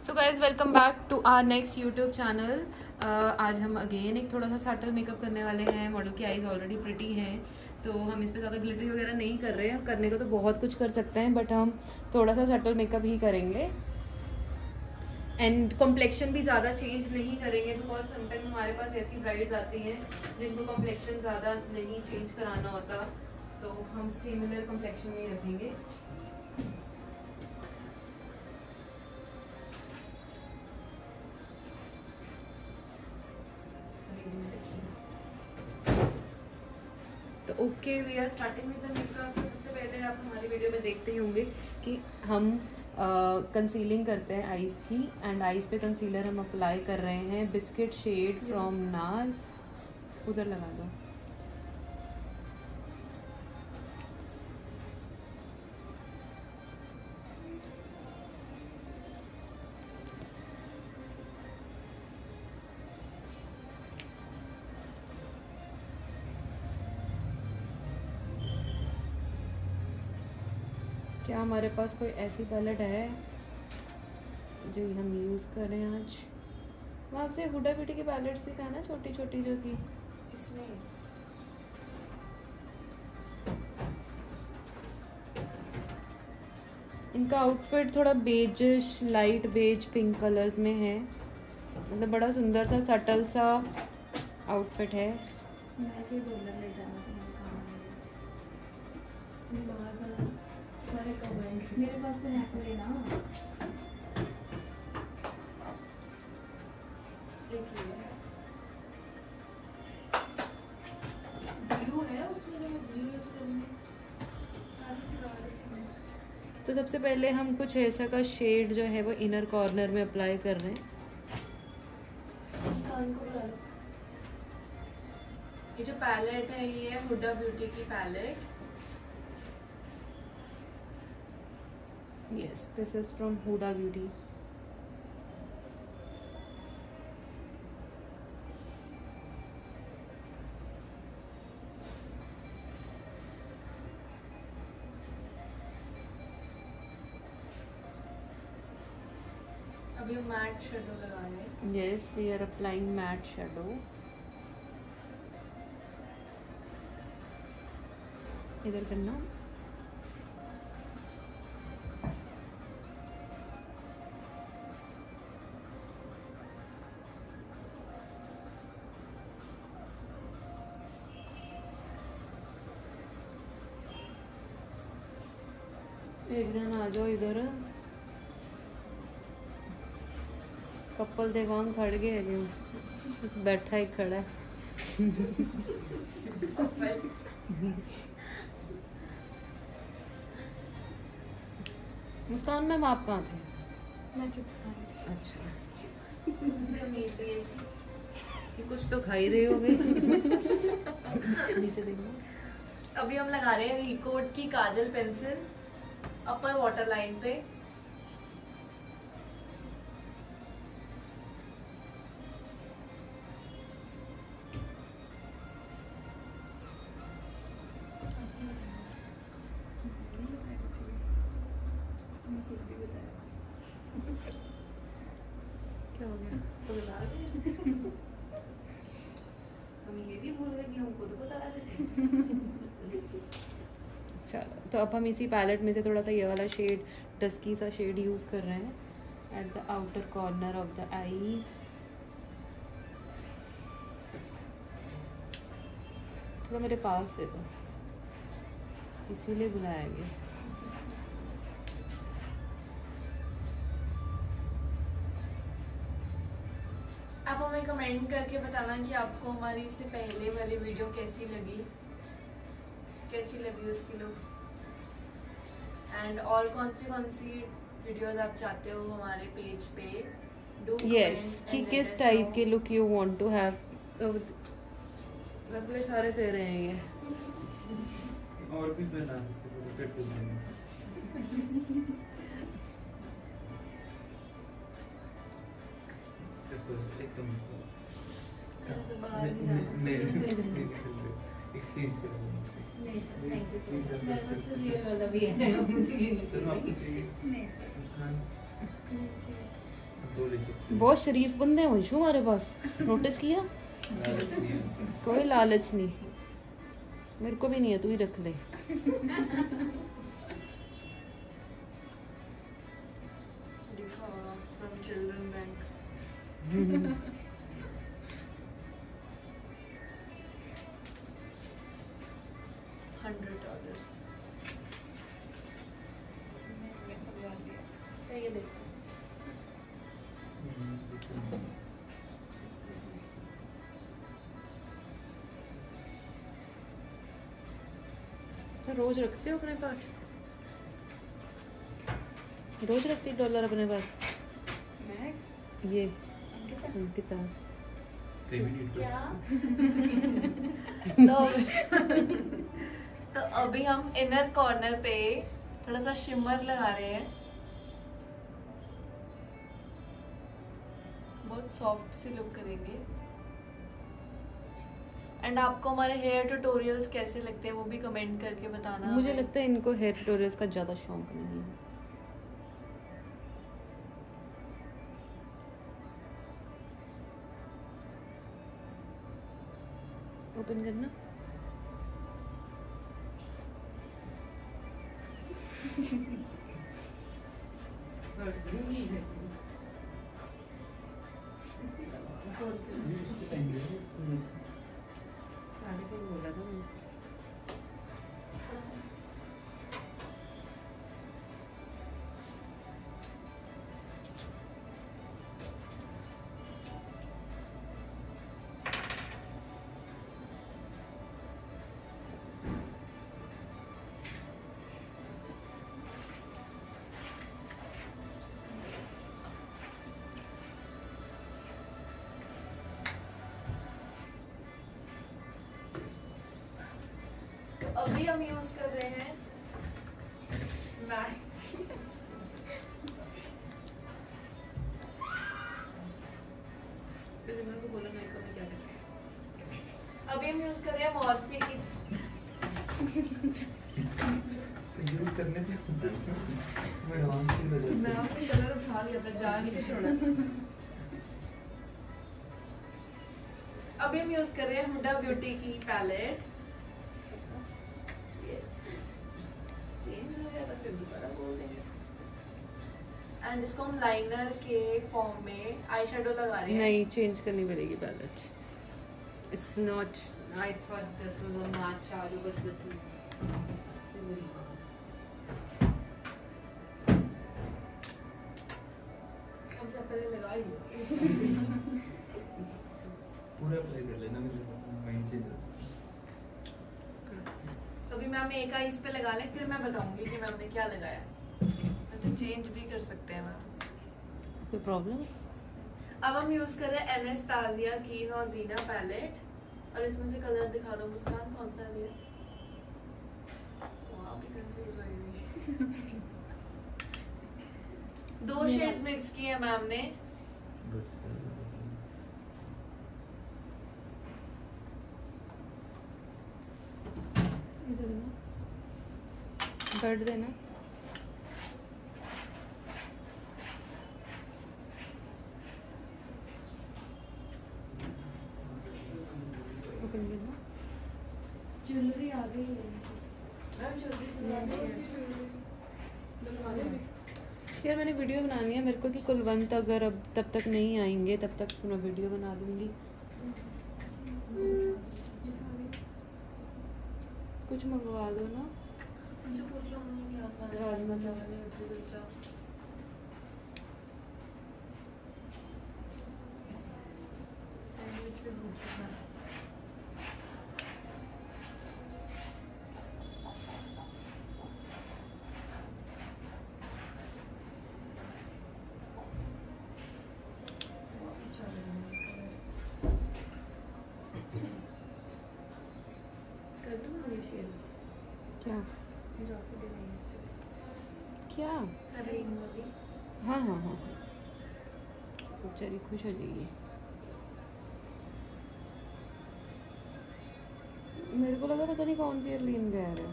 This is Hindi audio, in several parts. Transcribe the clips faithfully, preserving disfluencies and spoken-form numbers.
So guys welcome back to our next YouTube channel. आज हम अगेन एक थोड़ा सा सटल मेकअप करने वाले हैं। मॉडल की आईज ऑलरेडी प्रिटी हैं, तो हम इस पर ज़्यादा ग्लिटरी वगैरह नहीं कर रहे हैं। करने को तो बहुत कुछ कर सकते हैं, बट हम थोड़ा सा सटल मेकअप ही करेंगे। एंड कॉम्प्लेक्शन भी ज़्यादा चेंज नहीं करेंगे, बिकॉज समटाइम हमारे पास ऐसी ब्राइड्स आती हैं जिनको कॉम्प्लेक्शन ज़्यादा नहीं चेंज कराना होता, तो हम सिमिलर कॉम्प्लेक्शन में ही रखेंगे। तो okay, we are starting with the makeup. तो सबसे पहले आप हमारी वीडियो में देखते ही होंगे कि हम कंसीलिंग uh, करते हैं आईज की। एंड आईज पे कंसीलर हम अप्लाई कर रहे हैं बिस्किट शेड फ्रॉम नाज। उधर लगा दो। क्या हमारे पास कोई ऐसी पैलेट है जो हम यूज़ कर रहे हैं आज? वो आपसे हुडा ब्यूटी की पैलेट से कहा ना, छोटी छोटी जो थी इसमें। इनका आउटफिट थोड़ा beigish, light beige pink colours में है। मतलब बड़ा सुंदर सा सटल सा आउटफिट है। मैं कोई डॉलर ले जाना तो सारे कमेंट मेरे पास तो है कोई ना। ब्लू है उसमें, जो मैं ब्लू यूज करूँगी सारे। तो सबसे पहले हम कुछ ऐसा का शेड जो है वो इनर कॉर्नर में अप्लाई कर रहे हैं। ये जो पैलेट है ये है हुडा ब्यूटी की palette. Yes, this is from Huda Beauty. अभी हम मैट शेडो लगा रहे हैं। Yes, we are applying matte shadow. इधर करना। एक जन आ जाओ इधर। कपल देवांग खड़ गए जो बैठा ही खड़ा है। मुस्कान मैम आप कहाँ थे? मैं चिप्स खा रही थी। अच्छा, मुझे उम्मीद थी कि कुछ तो खा ही रहे हो गए। नीचे देखो। अभी हम लगा रहे हैं रिकोट की kajal pencil upper water line पे। क्या हो गया? तो बता रहे हम ये भी भूल गए कि हमको तो बता रहे थे। चलो, तो अब हम इसी पैलेट में से थोड़ा सा ये वाला शेड, डस्की सा शेड यूज़ कर रहे हैं at the outer corner of the eyes. थोड़ा मेरे पास दे दो, इसीलिए बुलाया गया। आप हमें कमेंट करके बताना कि आपको हमारी इससे पहले वाली वीडियो कैसी लगी, कैसी लगी उसकी लुक, एंड और कौन सी कौन सी वीडियोस आप चाहते हो हमारे पेज पे। डू यस, कि किस टाइप के look you want to have. लगले सारे तेरे हैं ये। और भी बना सकते हो। एकदम एक्सचेंज करेंगे। नहीं sir, thank you so much. मेरे पास तो रियल वाला भी है, मुझे ये नहीं चाहिए। चलो आपको चाहिए? नहीं सर, मुस्कान नहीं चाहिए। तो ले सकते हो। बहुत शरीफ बंदे हैं वंशु हमारे पास, नोटिस किया? लालच नहीं है। कोई लालच नहीं, मेरे को भी नहीं है, तू ही रख ले। दिखाओ from children bank. Hundred dollars मैं समझा दिया। सही है, देखो हम्म, देखो। तो रोज रखते हो अपने पास? रोज रखती डॉलर अपने पास? मैं ये अंकिता कहीं भी नहीं क्या? ट्रस्ट। तो तो अभी हम इनर कॉर्नर पे थोड़ा सा शिमर लगा रहे हैं, बहुत सॉफ्ट सी लुक करेंगे। एंड आपको हमारे हेयर ट्यूटोरियल्स कैसे लगते हैं वो भी कमेंट करके बताना। मुझे हमें। लगता है इनको हेयर ट्यूटोरियल्स का ज़्यादा शौक नहीं है। ओपन करना। साढ़े तीन बोला था मैंने। अभी हम यूज कर रहे हैं मैक को बोला मेकअप में क्या करते हैं? अभी हम यूज कर रहे हैं मॉर्फी की। यूज करने से मैं डांस ही बजा मैं अपनी कलर उठा लिया था जान के छोड़ा। अभी हम यूज कर रहे हैं हुडा ब्यूटी की पैलेट। यस चेंज हो गया था फिर दोबारा बोल देंगे। एंड इसको हम लाइनर के फॉर्म में आई शेडो लगा रहे हैं। नहीं, चेंज करनी पड़ेगी palette. It's not, I thought this was a matte shadow but this is silvery. हम सब पहले लगा ही लो। पूरा अप्लाई कर लेना, मेरे माइंड चेंज हो जाता अभी मैम एक आई इस पे लगा लें, फिर मैं बताऊंगी कि मैम ने क्या लगाया। तो चेंज भी कर सकते हैं मैम। कोई प्रॉब्लम? अब हम यूज कर रहे हैं एनास्तासिया की नॉर्वीना पैलेट। और इसमें से कलर दिखा दो मुस्कान, कौन सा है? वहाँ भी कंफ्यूज हो गई। दो शेड्स मिक्स किए हैं मैम ने। बस इधर देना, बर्ड देना। ओपन करना। ज्वेलरी आ गई है मैम। ज्वेलरी यार मैंने वीडियो बनानी है मेरे को कि कुलवंत अगर अब तब तक नहीं आएंगे तब तक मैं वीडियो बना दूंगी। कुछ मंगवा दो ना। उनसे पूछ लो उन्होंने क्या खाना है। राजमा चावल या इडली कुलचा। सैंडविच भी पूछ सकना। बहुत अच्छा लग रहा है कलर। कर दूँ मैं शेयर? क्या जाके देना है Instagram। क्या? ग्रीन वाली। हाँ हाँ हाँ बेचारी खुश हो जाएगी। मेरे को लगा पता नहीं कौन सी एयरलाइन गया है,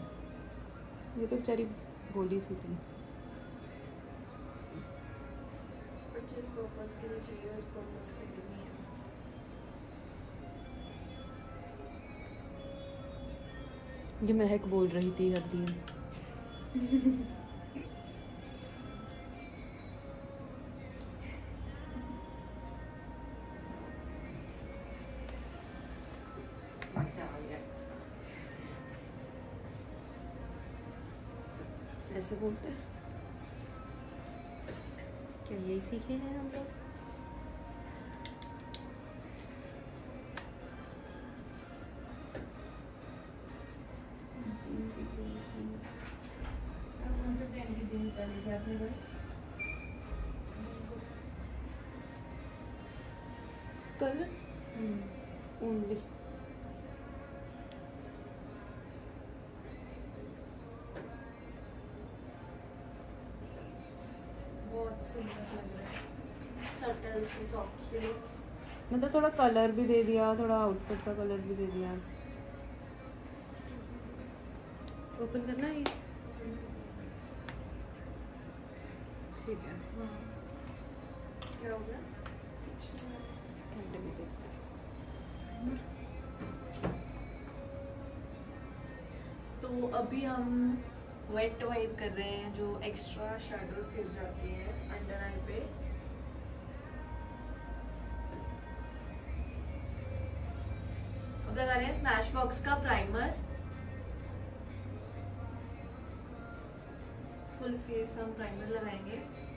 ये तो बेचारी बोली सी थी। बट जिस पर्पस के लिए चाहिए उस पर्पस के लिए नहीं है। ये महक बोल रही थी हर दिन। ऐसे बोलते हैं क्या? यही सीखे हैं हम लोग। कौन से ब्रांड की जीन्स डाली थी आपने भाई? कल ओनली बहुत सुंदर लग रहा है, सटल सी सॉफ्ट सी लुक। मतलब थोड़ा कलर भी दे दिया, थोड़ा आउटफिट का कलर भी दे दिया। ओपन करना है ठीक है। क्या हो गया? एंड में देखते हैं। तो अभी हम वेट वाइप कर रहे हैं जो एक्स्ट्रा शैडोज गिर जाती हैं अंडर आई पे। अब लगा रहे हैं स्मैश बॉक्स का प्राइमर। फुल फेस हम प्राइमर लगाएंगे।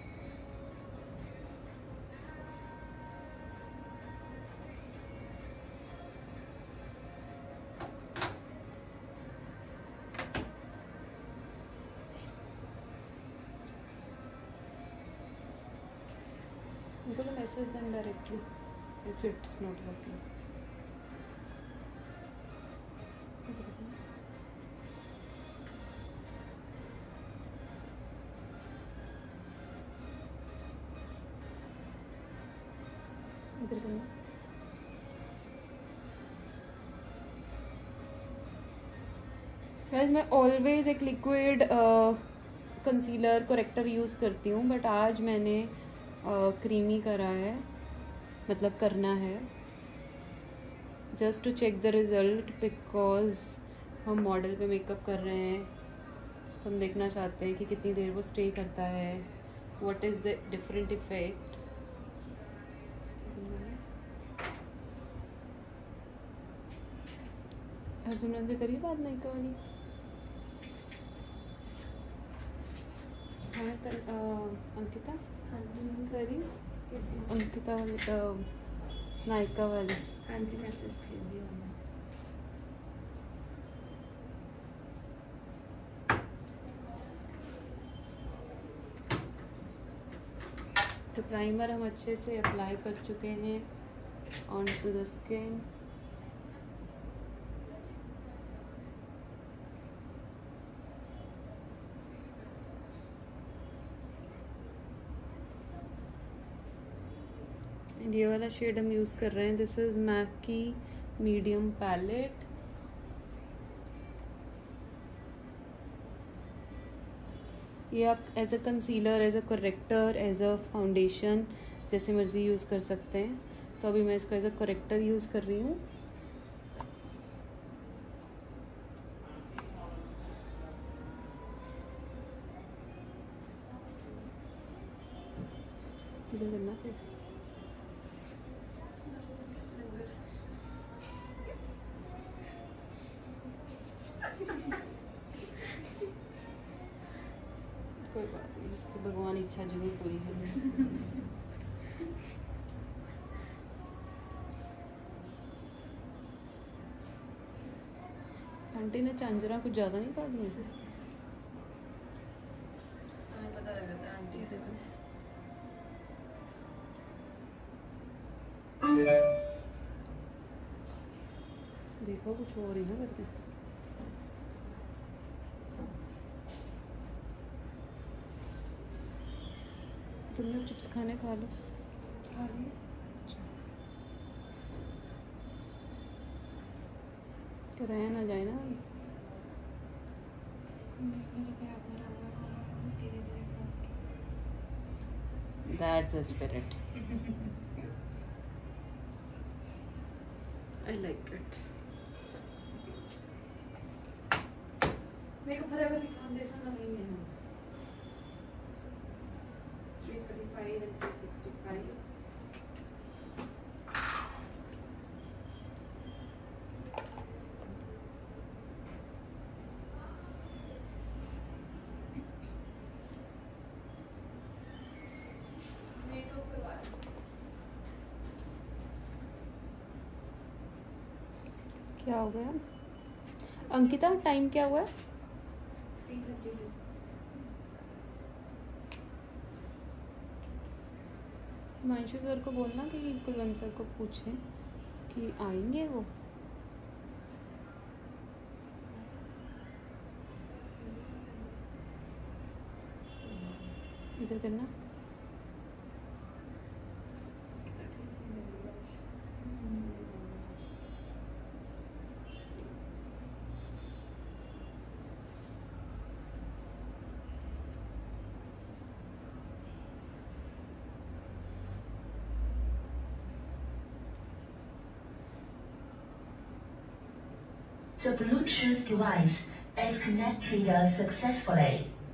Google message them directly if it's not working. इधर करना। Guys, मैं ऑलवेज एक लिक्विड कंसीलर करेक्टर यूज़ करती हूँ, बट आज मैंने क्रीमी uh, करा है, मतलब करना है just to check the result, because हम मॉडल पे मेकअप कर रहे हैं तो हम देखना चाहते हैं कि कितनी देर वो स्टे करता है, what is the different effect. Simran से करी बात नहीं करी। हाँ कर, आ, अंकिता हाँ जी करी किस चीज़? अंकिता वाली नायका वाली। हाँ जी मैसेज भेज दिया मैंने। तो प्राइमर हम अच्छे से अप्लाई कर चुके हैं ऑन टू द स्किन। ये वाला शेड हम यूज़ कर रहे हैं, दिस इज़ मैक की मीडियम पैलेट। ये आप as a concealer, as a corrector, as a foundation जैसे मर्ज़ी यूज़ कर सकते हैं। तो अभी मैं इसको एज अ करेक्टर यूज़ कर रही हूँ। इधर करना फेस। कोई बात नहीं, इसकी भगवान इच्छा जरूर पूरी करें। आंटी ने चांजरा कुछ ज़्यादा नहीं काट ली। हमें पता लगा था आंटी ये देखो। देखो कुछ और ही ना करते। तुम लोग चिप्स खाने खा लो। खा लिए? तो रह ना जाए ना। मेरे पे आप धीरे धीरे That's the spirit. I like it. Makeup forever भी फाउंडेशन लगाएंगे हम. three thirty-five and three sixty-five. क्या हो गया अंकिता? टाइम क्या हुआ है? हिमांशु सर को बोलना कि कुलवंत सर को पूछें कि आएंगे वो. इधर करना. The Bluetooth device is connected successfully.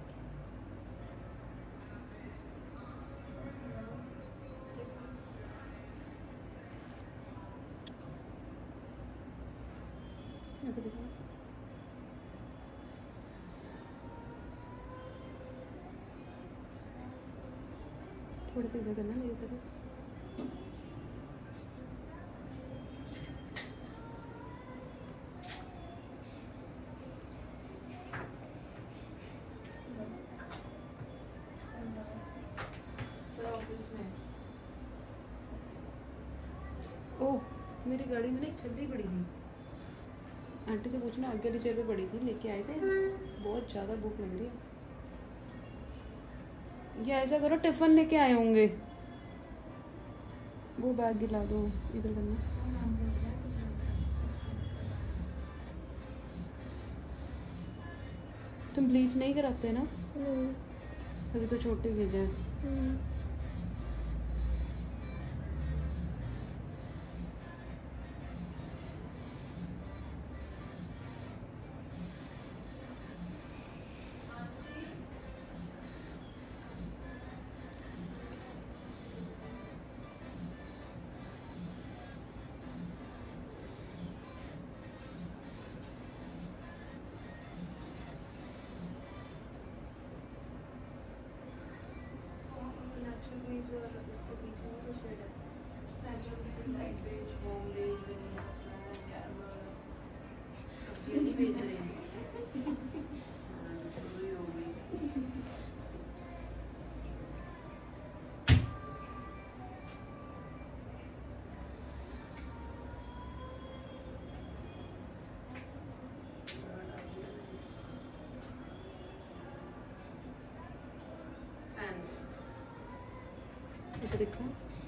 थोड़ा सा इधर करना मेरी तरफ. ओह मेरी गाड़ी में ना एक छतरी पड़ी थी. आंटी से पूछना आगे वाली चेयर पे पड़ी थी, लेके आए थे. बहुत ज़्यादा भूख लग रही है. या ऐसा करो टिफिन लेके आए होंगे, वो बैग गिला दो. इधर करना. तुम ब्लीच नहीं कराते ना? अभी तो छोटे भेजे हैं. और उसके बीच में कुछ शेड है. Natural beige, light beige, home beige, vanilla, snow, caramel. ये बेच रहे हैं. शुरू ही हो गई. फैन इधर देखो.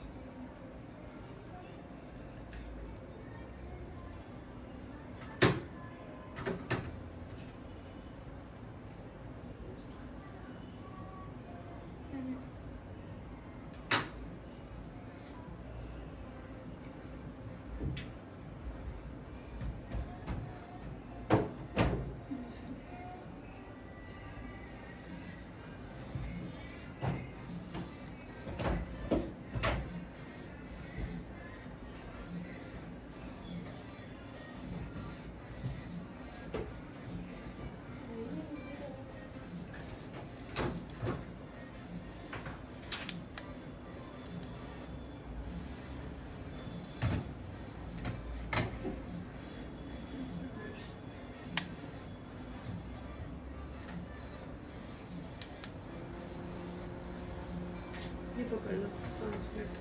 ये पकड़ लो पाँच मिनट.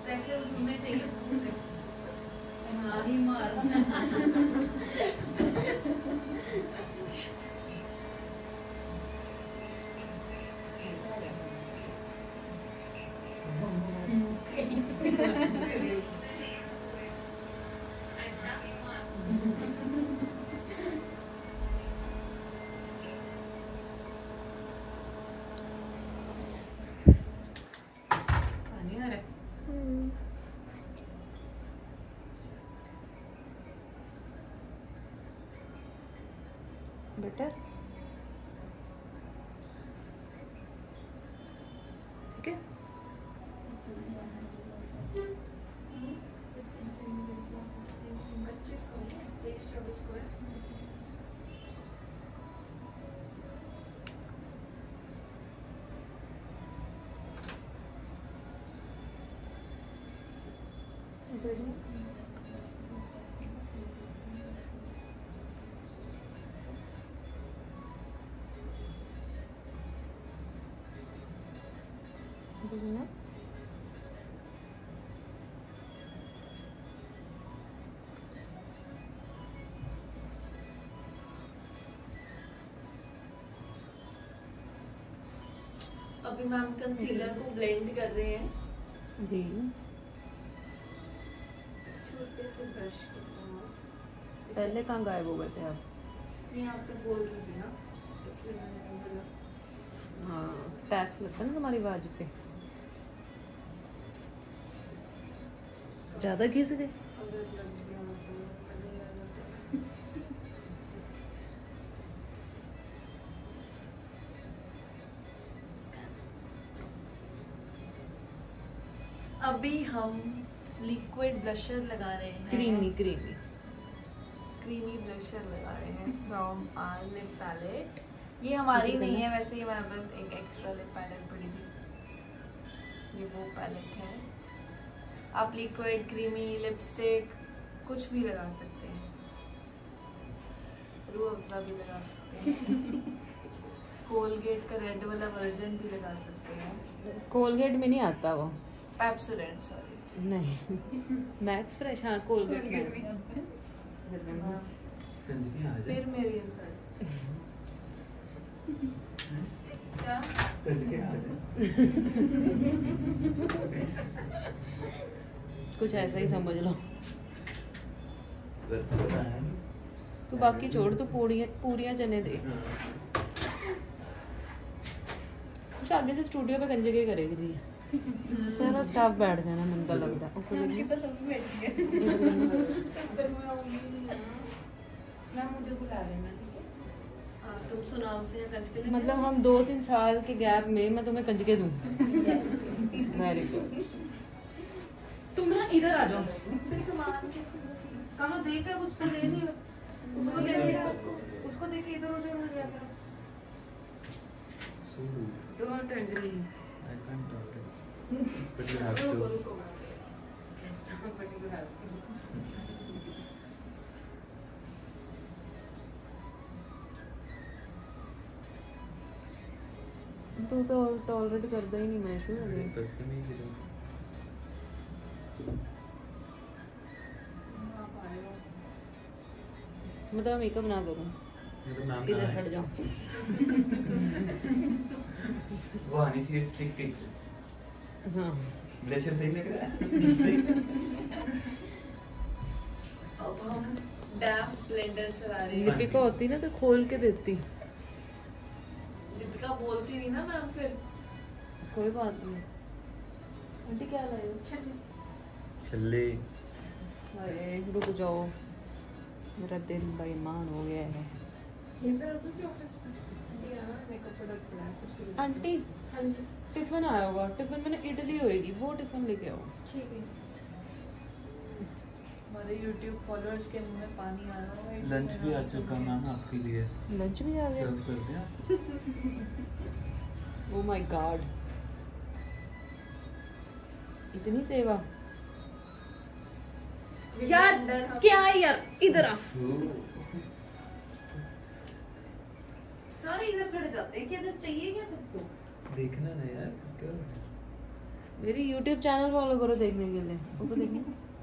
पैसे वसूलने चाहिए हाँ ही मार पानी आ रहा है। बेटर ठीक है। पच्चीस को है तेईस चौबीस को है ना अभी मैम कंसीलर को ब्लेंड कर रहे हैं जी। छोटे से ब्रश के साथ। पहले कहाँ गायब हो गए थे आप? नहीं आप तो बोल रही थी ना इसलिए मैंने बोला। हाँ टैक्स लगता है ना तुम्हारी आवाज पे। ज्यादा घिस गए। अगर लग गया तो मजा ही आ जाता है। अभी हम लिक्विड ब्लशर लगा रहे हैं क्रीमी क्रीमी क्रीमी ब्लशर लगा रहे हैं फ्रॉम आवर लिप पैलेट। ये हमारी नहीं है वैसे, ये मेरे पास एक एक्स्ट्रा लिप पैलेट पड़ी थी, ये वो पैलेट है। आप लिक्विड क्रीमी लिपस्टिक कुछ भी लगा सकते हैं, रूह अफ़ज़ा भी लगा सकते हैं कोलगेट का रेड वाला वर्जन भी लगा सकते हैं। कोलगेट में नहीं आता वो, पेप्सोडेंट सॉरी नहीं मैक्स फ्रेश। हाँ कोलगेट में हाँ। फिर मेरी इंसल्ट क्या कुछ ऐसा ही समझ लो। तू बाकी छोड़, तू पूरियां पूरियां चने दे। कुछ आगे से स्टूडियो पे कंजे के करेगी थी सारा स्टाफ बैठ जाना मन का लगता है। ऊपर देखिए तो सभी बैठ गए तब मैं आऊंगी नहीं ना। ना मुझे बुला लेना ठीक है। हाँ तुम सुनाम से या कंच के लिए मतलब हम दो तीन साल के गैप में मैं तुम्हें कंजके दूं। Very good. तुम ना इधर आ जाओ। फिर सामान कैसे कहाँ देख कर कुछ तो दे नहीं। उसको देख उसको देख के इधर हो जाओ। क्या करो तो टेंडरी I can't talk it. But you have to. but you have to. तू तो टॉलरेट करता ही नहीं मैं शू अभी। बदतमीज है। आप आए हो मतलब मेकअप ना करूं, मेरा नाम इधर ना हट है। जाओ। वो आनी चाहिए स्टिक फिक्स। हाँ ब्लशर सही लग रहा है। अब हम डैप ब्लेंडर चला रहे हैं। लिपिका होती ना तो खोल के देती। लिपिका बोलती नहीं ना मैम फिर। कोई बात नहीं। आंटी क्या लाए हो? छल्ले। अरे रुक जाओ, मेरा दिल बेईमान हो गया है। ये मेरा तो ऑफिस में दिया ना मेकअप प्रोडक्ट पड़ा है कुछ। आंटी हाँ जी टिफिन आया होगा, टिफिन मैंने इडली होएगी, वो टिफिन लेके आओ। ठीक है। हमारे YouTube फॉलोअर्स के मुंह में पानी आ रहा है। लंच भी आ चुका मैम आपके लिए। लंच भी आ गया। सर्व कर दिया। ओह माय गॉड, इतनी सेवा यार। क्या है यार, इधर आ। सारे इधर खड़े जाते हैं कि इधर चाहिए क्या सबको? देखना ना यार क्या। मेरी यूट्यूब चैनल फॉलो करो देखने के लिए, ऊपर देखना।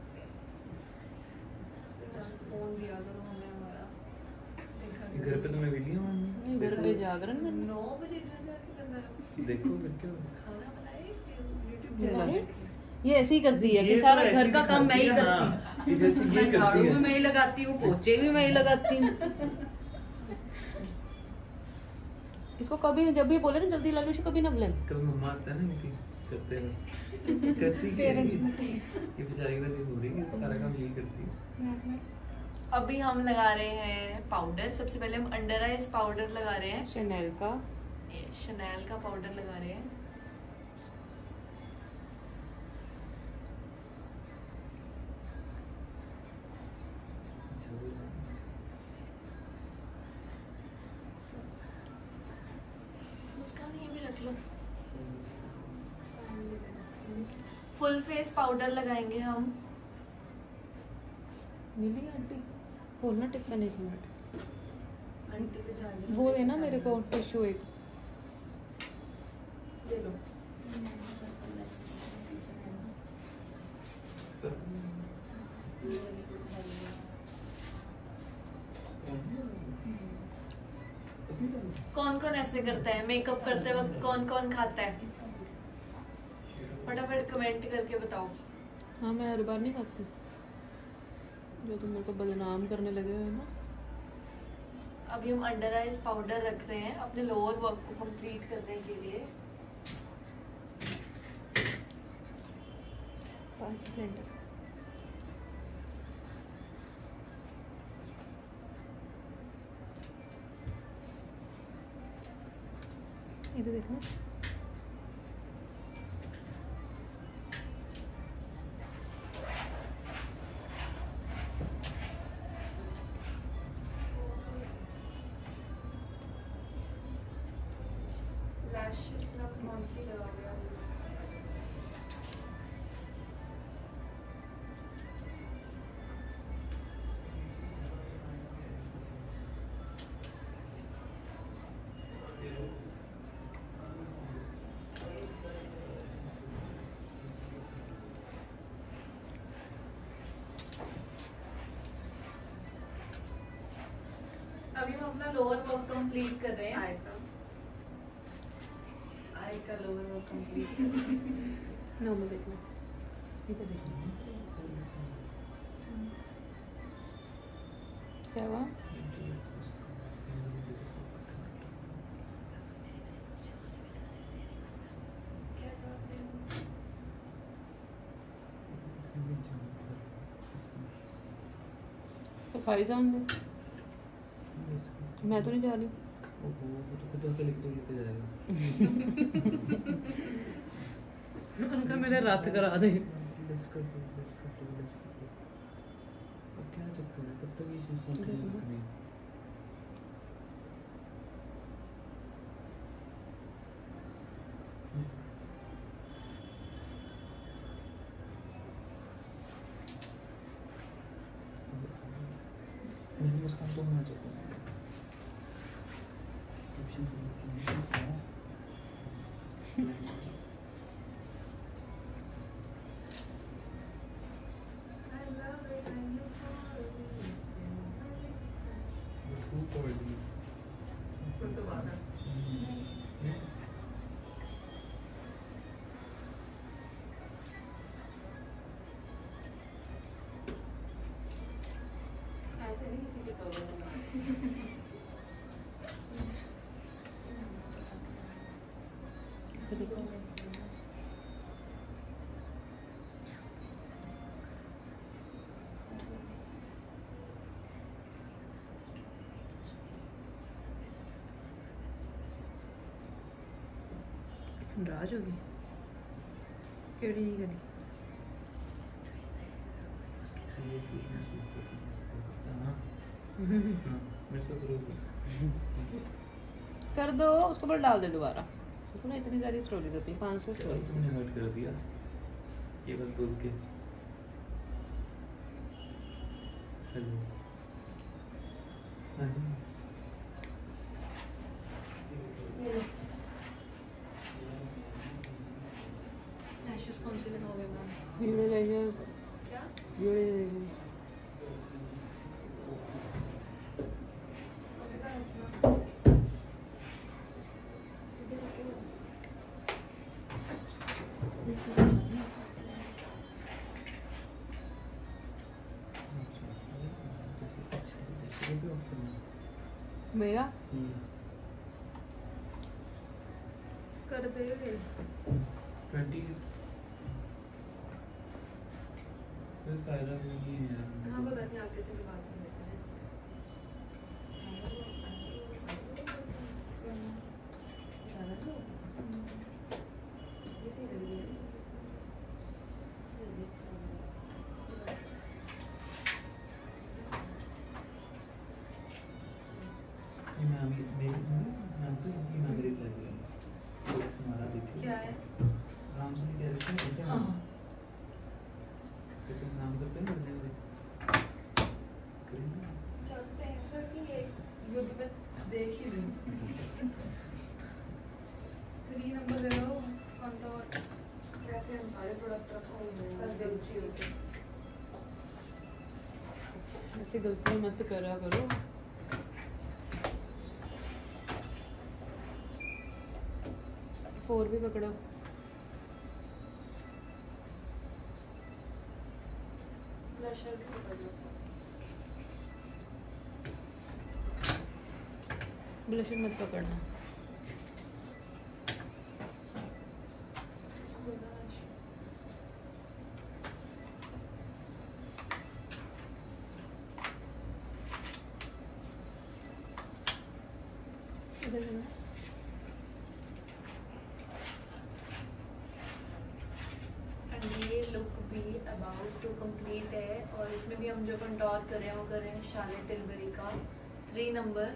फोन दिया करो हमें हमारा, देखा घर पे तो मैं मिली हूँ नहीं, घर पे जागरण करना। नौ बजे घर जाके करना है। देखो फिर क्या खाना बनाए यूट्यूब बनाए? चैनल। ये ऐसे ही करती है ये कि तो सारा ऐसे घर का काम मैं ही दिखाती है, करती हाँ, ये जैसे हूँ। ये मैं झाड़ू करती भी है। मैं ही लगाती हूँ, पोछे भी मैं ही लगाती हूँ। इसको कभी जब भी बोले ना जल्दी ला लो, इसको कभी ना बोले। कभी मम्मा आता है ना इनकी करते हैं करती Parents है ये बेचारी वाली हो रही है, सारा काम यही करती है। अभी हम लगा रहे हैं पाउडर। सबसे पहले हम अंडर आइज पाउडर लगा रहे हैं, शनेल का ये शनेल का पाउडर लगा रहे हैं। मुस्कान ये भी रख लो। फुल फेस पाउडर लगाएंगे हम। मिली आंटी, खोलना टिफिन एक मिनट। आंटी को झांझर वो है ना मेरे को टिश्यू एक। दे लो। कौन कौन ऐसे करता है मेकअप करते वक्त? कौन कौन खाता है? फटाफट कमेंट करके बताओ। हाँ मैं हर बार नहीं खाती, जो तुम मेरे को बदनाम करने लगे हो ना। अभी हम अंडर आइज पाउडर रख रहे हैं अपने लोअर वर्क को कंप्लीट करने के लिए। पार्टी ब्लेंडर इधर देखना। लैशेस में आप कौन सी लगाओगे? अभी हम अपना लोअर वर्क कंप्लीट कर रहे हैं। आई का आई का लोअर वर्क कंप्लीट कर रहे हैं। नो मैं देखना, इधर देखना। क्या हुआ? क्या कर रहे हो? तो खाई जान दे, मैं तो नहीं जा रही। ओहो वो तो खुद अकेले तो लेके जाएगा। उनका मेरे रात करा दे। लेट्स कर दो लेट्स कर दो लेट्स कर दो। अब क्या चक्कर है, कब तक ये चीज़ कंटिन्यू रखनी है? मैं मुस्कान तो होना चाहता हूँ। ऐसे नहीं किसी के टोले में। नाराज होगी केड़ी नहीं करी। कर दो उसको पर डाल दे दोबारा, उसको ना इतनी सारी स्टोरीज होती है, पाँच सौ स्टोरीज। तुमने हर्ट कर दिया ये बस बोल के। हेलो हाँ जी ये लो। लैशेस फेशियल क्या ब्यूटी मेरा कर दे ट्वेंटी फिर फायदा भी नहीं है यार। हाँ कोई बात नहीं आगे से बात कर लेते हैं ये मैम की मेरी मैम तो इनकी मेमोरी लग गई तो तुम्हारा देखिए क्या है राम से कह रहे थे ऐसे हाँ नाम कि तुम नाम करते हो करने से करेंगे चलते हैं सर कि ये युद्ध में देख ही लूँ थ्री नंबर दे दो कंट्रोल कैसे हम सारे प्रोडक्ट रखो कर दे रुचि होते ऐसी गलती मत करा करो। फोर भी पकड़ो। ब्लशर भी पकड़ लो ब्लशर मत पकड़ना। इधर से ना। ये लुक भी अबाउट टू कंप्लीट है और इसमें भी हम जो कंटोर कर रहे हैं वो कर रहे हैं शार्लेट टिलबरी का थ्री नंबर।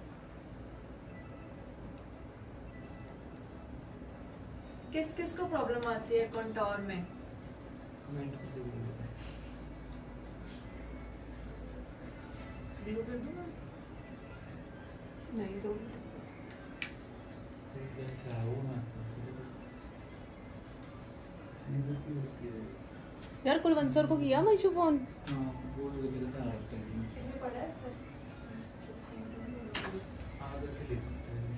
किस किस को प्रॉब्लम आती है कंटोर में? कमेंट में से बोल देते हैं रिव्यू कर दूँ नहीं दो फिर अच्छा वो ना नहीं तो क्यों होती है यार कुलवंत सर को किया मैशू फोन। हाँ वो लोग चलता है टाइम इसमें पड़ा है सर हाँ करके ले सकते हैं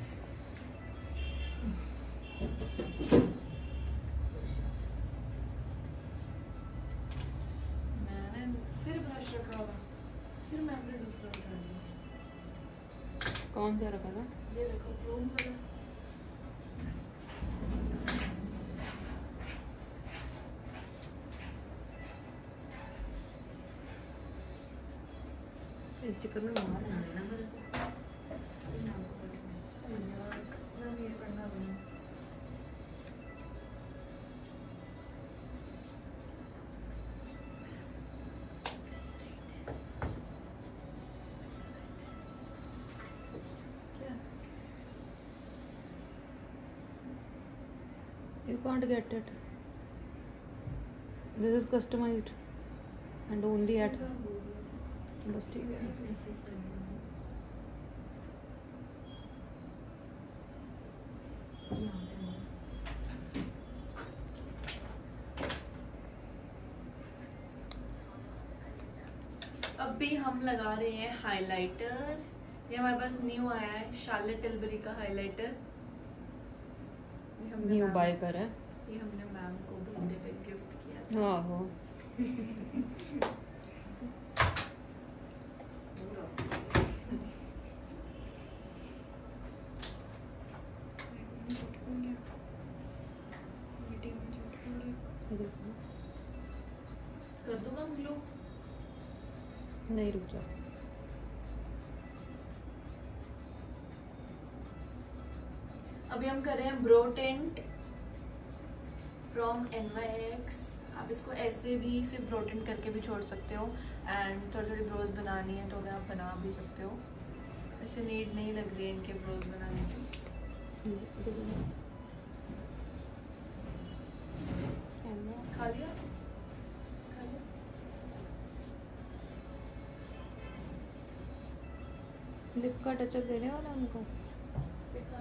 मैंने फिर ब्रश रखा होगा फिर मैंने दूसरा उठा लिया। कौन सा रखा था? ये देखो क्रोम वाला स्टिकर में मार ना देना मेरे को। मैम ये पढ़ना बना क्या You can't get it. This is customized and only at बस ठीक है। अब भी हम लगा रहे हैं हाइलाइटर। ये हमारे पास न्यू आया है शार्लेट टिलबरी का हाइलाइटर। ये हमने न्यू मैम- बाय कर है। ये हमने मैम को बर्थडे पे गिफ्ट किया था। हाँ हो कर दूँ मैम ग्लो? नहीं रुक जाओ। अभी हम कर रहे हैं brow tint from N Y X. आप इसको ऐसे भी सिर्फ ब्रो टेंट करके भी छोड़ सकते हो एंड थोड़ी थोड़ी ब्रोज बनानी है तो अगर आप बना भी सकते हो। ऐसे नीड नहीं लग रही है इनके ब्रोज बनाने की। खा लिया खा लिया लिप का टचअप देने वाला उनको।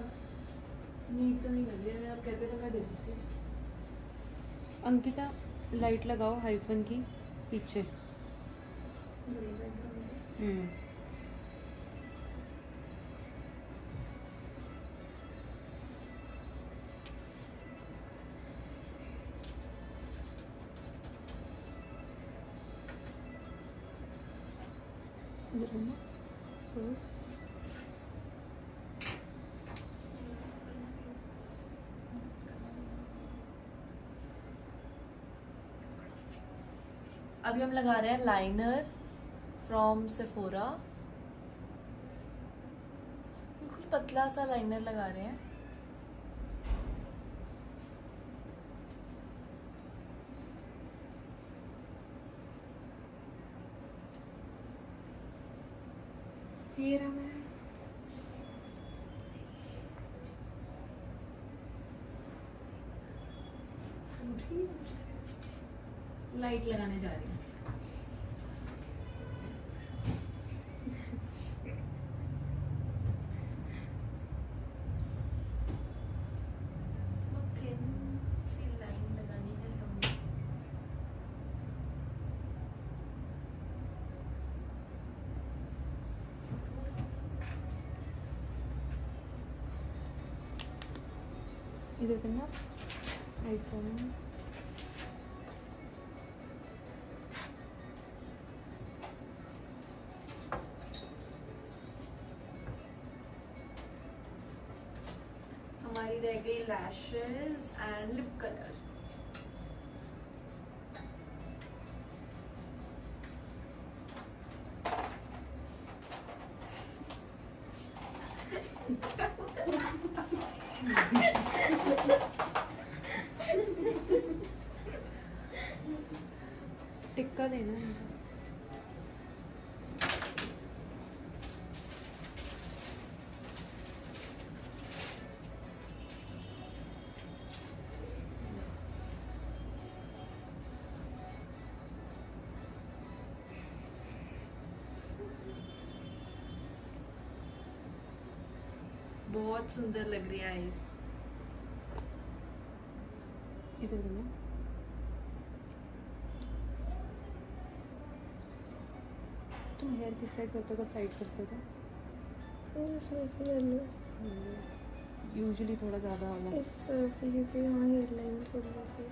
नीड तो नहीं लग रही है। आप कहते तो मैं दे देती। अंकिता लाइट लगाओ हाइफन की पीछे। हम्म अभी हम लगा रहे हैं लाइनर फ्रॉम सेफोरा। बिल्कुल पतला सा लाइनर लगा रहे हैं। ये रहा मैं। लाइट लगाने जा रही हूँ। बहुत thin सी लाइन लगानी है हमें। इधर करना आइस करना। हमारी रह गई lashes and lip colour. Tikka देना है। बहुत सुंदर लग रही है आईज। इधर करना। तुम हेयर किस साइड करते हो? साइड करते हो यूजुअली थोड़ा ज़्यादा वाला इस तरफ ही, क्योंकि यहाँ हेयर लाइन थोड़ी सी।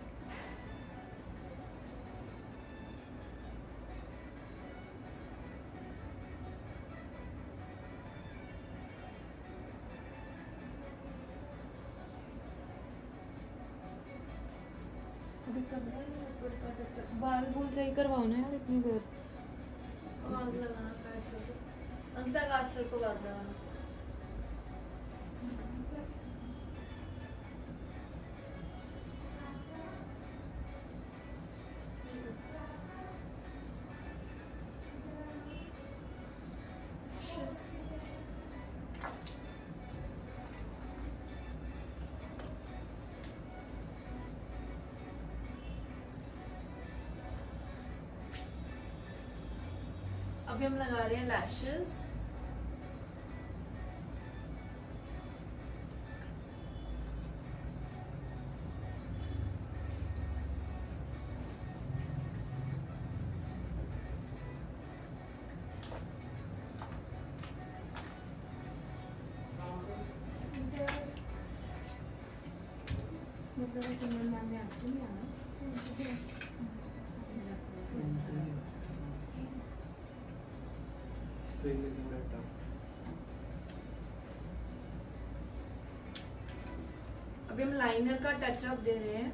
अभी कर रहा है ऊपर का टच। बाल बूल सही करवाओ ना यार इतनी देर। आवाज लगाना काशर को, अंता काशर को बात लगाना। अभी हम लगा रहे हैं लैशेस। मतलब सिंगल मैम में आपको नहीं आना। अभी हम लाइनर का टचअप दे रहे हैं।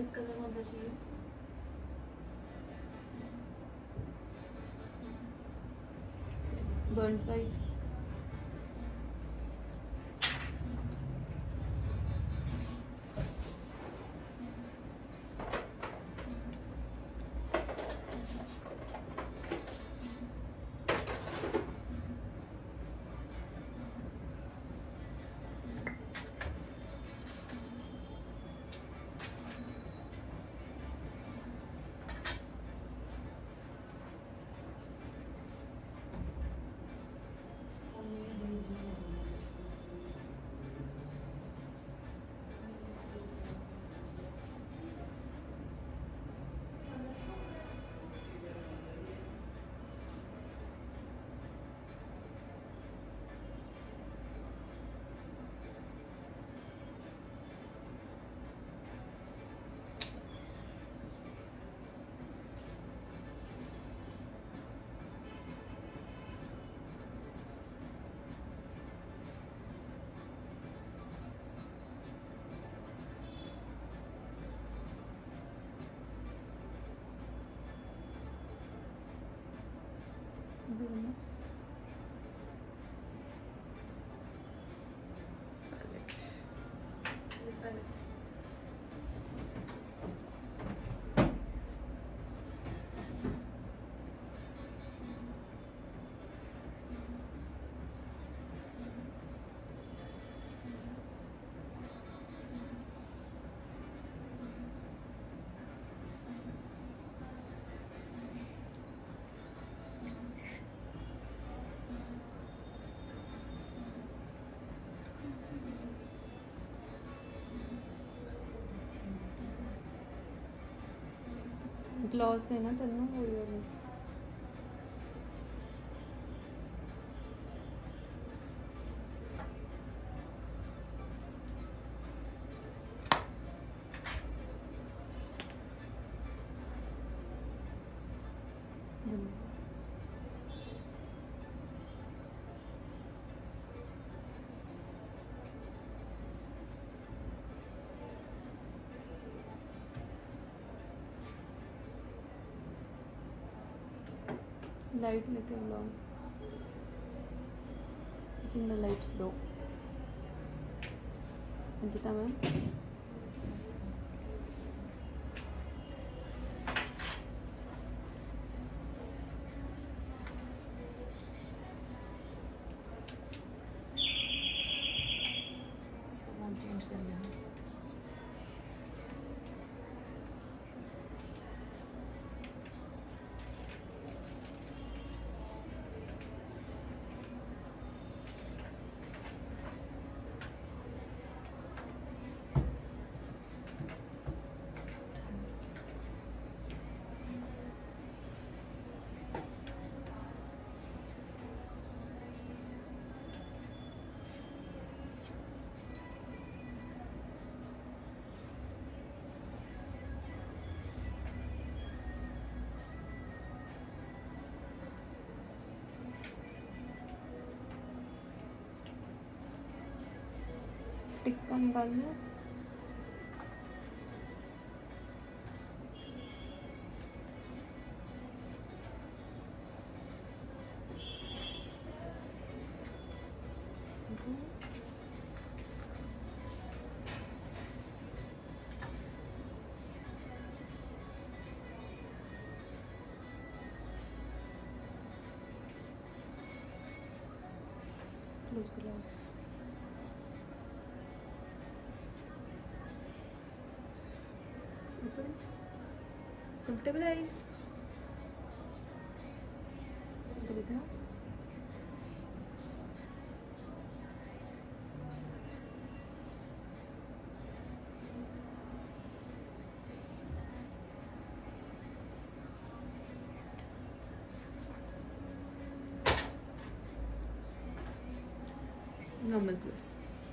सफेद कलर कौन सा चाहिए? बर्न प्राइस ग्लॉस देना तेनों हौली हौली लाइट लेके बुलाओ सिंगल लाइट्स दो अंकिता मैम चेंज कर लेना। टिक्का निकाल लिया क्लोज कर लो कंफर्टेबल आइज देखना नॉर्मल क्लोज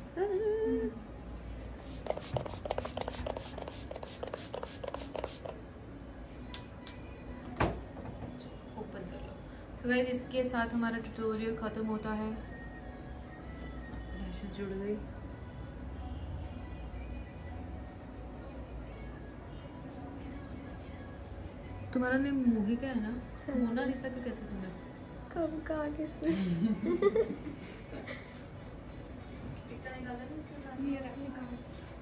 तो गाइस इसके साथ हमारा ट्यूटोरियल ख़त्म होता है। लैशेस जुड़ गई। तुम्हारा नेम मोहिका है ना? मोनालिसा क्यों कहते तुम्हें? कब कहा किसने? टिक्का निकाला नहीं इसमें? ये रख निकाल।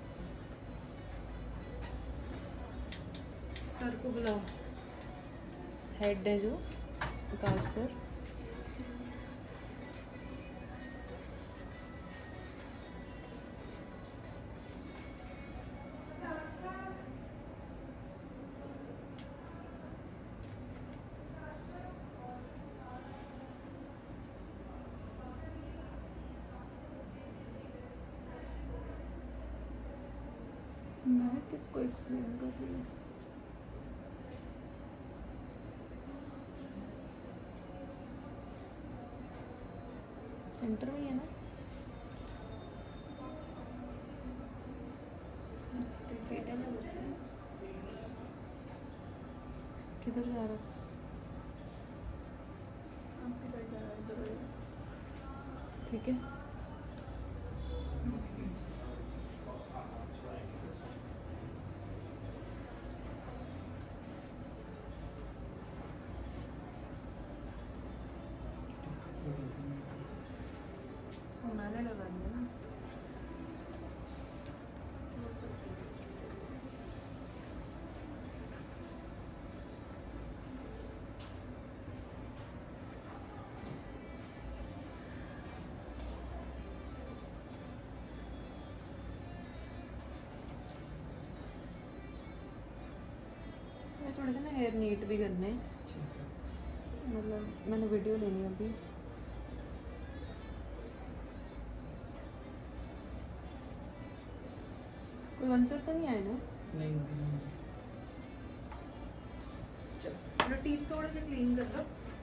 सर को बुलाओ, हेड है जो विकास सर। मैं किसको एक्सप्लेन कर रही हूँ? सेंटर में ही है ना? किधर जा रहा? आपके साथ जा रहा है तो ठीक है। तो मैंने लगा दिया ना। थोड़े से ना हेयर नीट भी करने हैं, मतलब मैंने वीडियो लेनी है अभी। कोई आंसर तो नहीं आया ना? नहीं नहीं। चलो टीथ थोड़े से क्लीन कर लो।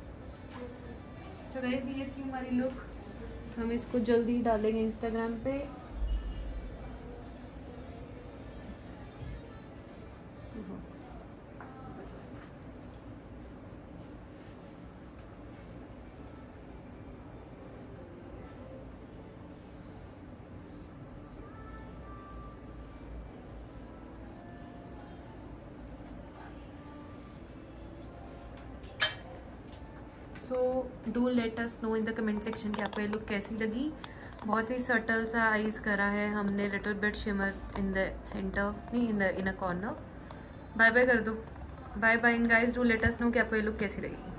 चलो गाइस, ये थी हमारी लुक। हम इसको जल्दी डालेंगे इंस्टाग्राम पे। So do let us know in the comment section कि आपको ये लुक कैसी लगी। बहुत ही सटल सा आईज करा है हमने, little bit shimmer in the centre, नहीं in the in a corner. Bye bye कर दो, bye bye guys. Do let us know कि आपको ये लुक कैसी लगी।